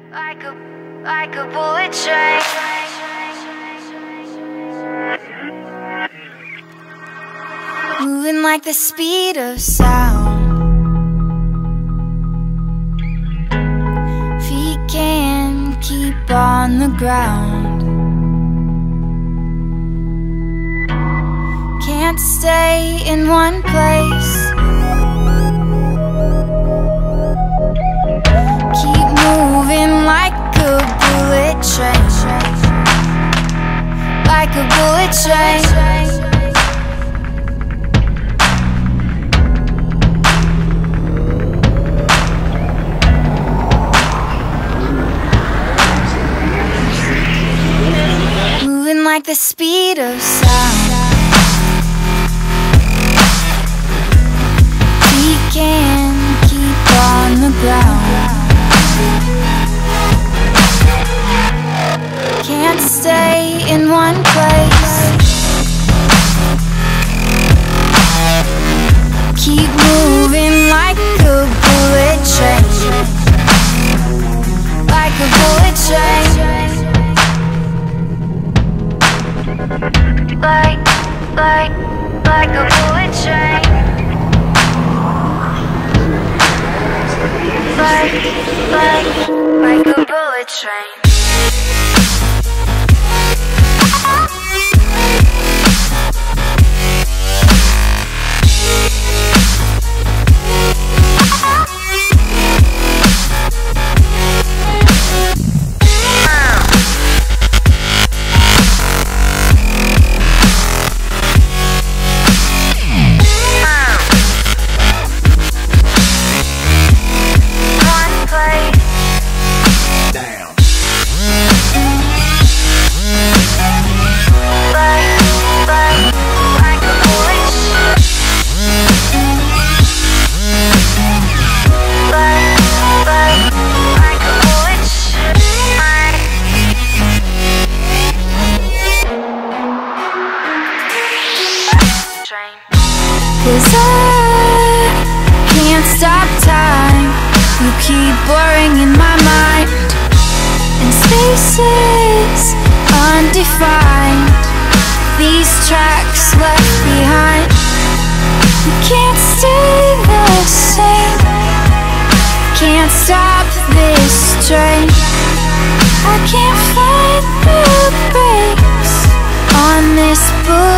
like a bullet train. Moving like the speed of sound. Feet can't keep on the ground. Can't stay in one place. Keep moving like a bullet train. Like a bullet train. Moving like the speed of sound. Feet can't keep on the ground. Can't stay in one place. Keep moving like a bullet train. Like a bullet train. Like a bullet train. Like a bullet train. Cause I can't stop time. You keep blurring in my mind, and spaces undefined. These tracks left behind. You can't stay the same. Can't stop this train. I can't find the brakes on this bullet